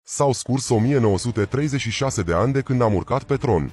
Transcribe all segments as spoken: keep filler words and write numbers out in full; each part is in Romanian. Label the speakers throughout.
Speaker 1: S-au scurs o mie nouă sute treizeci și șase de ani de când am urcat pe tron.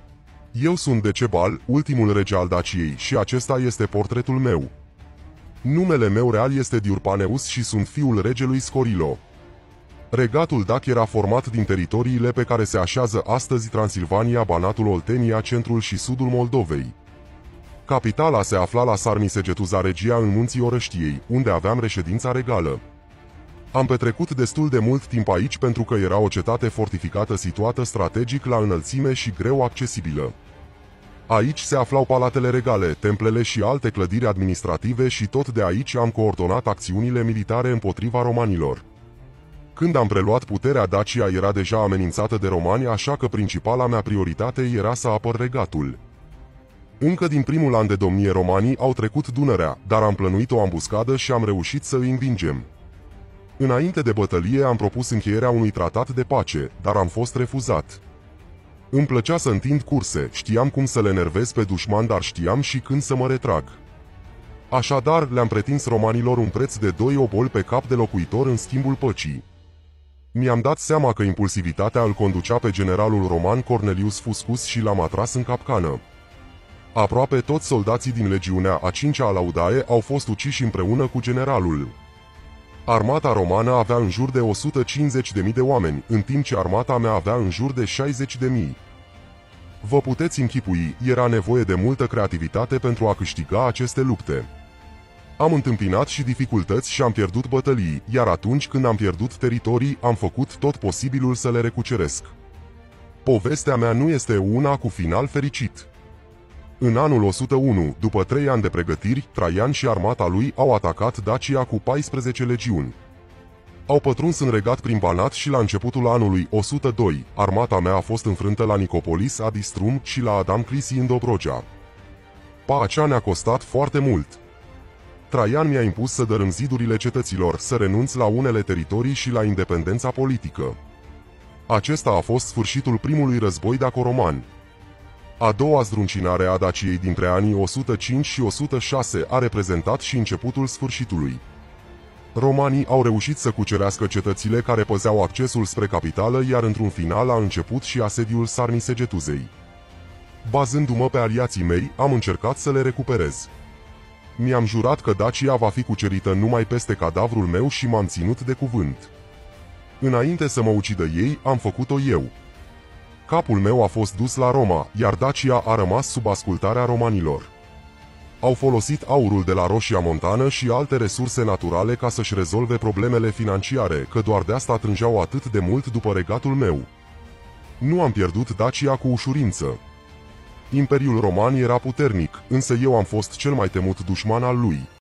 Speaker 1: Eu sunt Decebal, ultimul rege al Daciei, și acesta este portretul meu. Numele meu real este Diurpaneus și sunt fiul regelui Scorilo. Regatul Dac era format din teritoriile pe care se așează astăzi Transilvania, Banatul, Oltenia, centrul și sudul Moldovei. Capitala se afla la Sarmisegetuza Regia în munții Orăștiei, unde aveam reședința regală. Am petrecut destul de mult timp aici pentru că era o cetate fortificată situată strategic la înălțime și greu accesibilă. Aici se aflau palatele regale, templele și alte clădiri administrative și tot de aici am coordonat acțiunile militare împotriva romanilor. Când am preluat puterea, Dacia era deja amenințată de romani, așa că principala mea prioritate era să apăr regatul. Încă din primul an de domnie romanii au trecut Dunărea, dar am plănuit o ambuscadă și am reușit să îi învingem. Înainte de bătălie am propus încheierea unui tratat de pace, dar am fost refuzat. Îmi plăcea să întind curse, știam cum să le enervez pe dușman, dar știam și când să mă retrag. Așadar, le-am pretins romanilor un preț de doi oboli pe cap de locuitor în schimbul păcii. Mi-am dat seama că impulsivitatea îl conducea pe generalul roman Cornelius Fuscus și l-am atras în capcană. Aproape toți soldații din legiunea a cincea a Laudae au fost uciși împreună cu generalul. Armata romană avea în jur de o sută cincizeci de mii de oameni, în timp ce armata mea avea în jur de șaizeci de mii. Vă puteți închipui, era nevoie de multă creativitate pentru a câștiga aceste lupte. Am întâmpinat și dificultăți și am pierdut bătălii, iar atunci când am pierdut teritorii, am făcut tot posibilul să le recuceresc. Povestea mea nu este una cu final fericit. În anul o sută unu, după trei ani de pregătiri, Traian și armata lui au atacat Dacia cu paisprezece legiuni. Au pătruns în regat prin Banat și la începutul anului o sută doi, armata mea a fost înfrântă la Nicopolis, Adistrum și la Adamclisi în Dobrogea. Pacea ne-a costat foarte mult. Traian mi-a impus să dărâm zidurile cetăților, să renunț la unele teritorii și la independența politică. Acesta a fost sfârșitul primului război daco-roman. A doua zdruncinare a Daciei dintre anii o sută cinci și o sută șase a reprezentat și începutul sfârșitului. Romanii au reușit să cucerească cetățile care păzeau accesul spre capitală, iar într-un final a început și asediul Sarmisegetuzei. Bazându-mă pe aliații mei, am încercat să le recuperez. Mi-am jurat că Dacia va fi cucerită numai peste cadavrul meu și m-am ținut de cuvânt. Înainte să mă ucidă ei, am făcut-o eu. Capul meu a fost dus la Roma, iar Dacia a rămas sub ascultarea romanilor. Au folosit aurul de la Roșia Montană și alte resurse naturale ca să-și rezolve problemele financiare, că doar de asta trângeau atât de mult după regatul meu. Nu am pierdut Dacia cu ușurință. Imperiul roman era puternic, însă eu am fost cel mai temut dușman al lui.